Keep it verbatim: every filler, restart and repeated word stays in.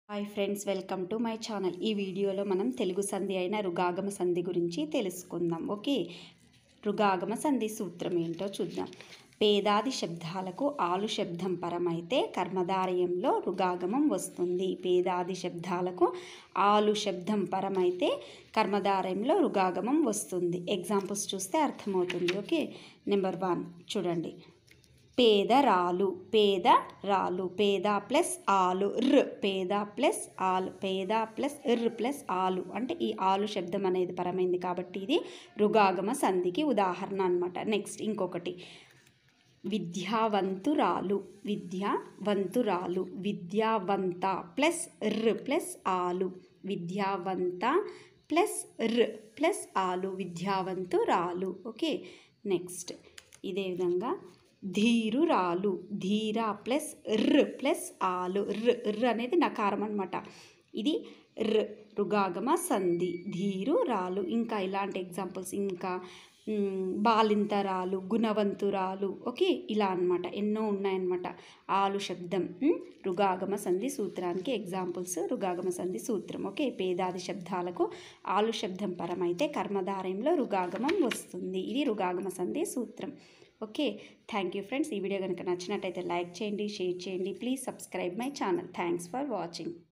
Hi friends, welcome to my channel. ఈ వీడియోలో మనం తెలుగు సంధి అయిన రుగాగమ సంధి గురించి తెలుసుకుందాం. ఓకే, రుగాగమ సంధి సూత్రం ఏంటో చూద్దాం. పేదాది శబ్దాలకు ఆలు శబ్దం పరమైతే కర్మధారయంలో రుగాగమం వస్తుంది. పేదాది శబ్దాలకు ఆలు శబ్దం పరమైతే కర్మధారయంలో రుగాగమం వస్తుంది. ఎగ్జాంపుల్స్ చూస్తే అర్థమవుతుంది. ఓకే, నెంబర్ వన్ చూడండి. పేదరాలు, పేద రాలు, పేద ప్లస్ ఆలు, ర్, పేద ప్లస్ ఆలు, పేద ప్లస్ ర్ ప్లస్ ఆలు అంటే ఈ ఆలు శబ్దం అనేది పరమైంది కాబట్టి ఇది రుగాగమ సంధికి ఉదాహరణ అనమాట. నెక్స్ట్ ఇంకొకటి, విద్యావంతురాలు, విద్యావంతురాలు, విద్యావంత ప్లస్ ర్ ప్లస్ ఆలు, విద్యావంత ప్లస్ ర్ ప్లస్ ఆలు, విద్యావంతురాలు. ఓకే, నెక్స్ట్ ఇదే విధంగా ధీరురాలు, ధీర ప్లస్ ర్ ప్లస్ ఆలు, ర్ ర్ అనేది నకారం అనమాట. ఇది ర్ రుగాగమ సంధి, ధీరురాలు. ఇంకా ఇలాంటి ఎగ్జాంపుల్స్ ఇంకా బాలింతరాలు, గుణవంతురాలు. ఓకే, ఇలా అనమాట ఎన్నో ఉన్నాయన్నమాట. ఆలు శబ్దం రుగాగమ సంధి సూత్రానికి ఎగ్జాంపుల్స్ రుగాగమ సంధి సూత్రం. ఓకే, పేదాది శబ్దాలకు ఆలు శబ్దం పరమైతే కర్మధారయంలో రుగాగమం వస్తుంది. ఇది రుగాగమ సంధి సూత్రం. Okay, thank you friends. ఈ వీడియో కనుక నచ్చినట్టయితే లైక్ చేయండి, షేర్ చేయండి. Please subscribe my channel. Thanks for watching.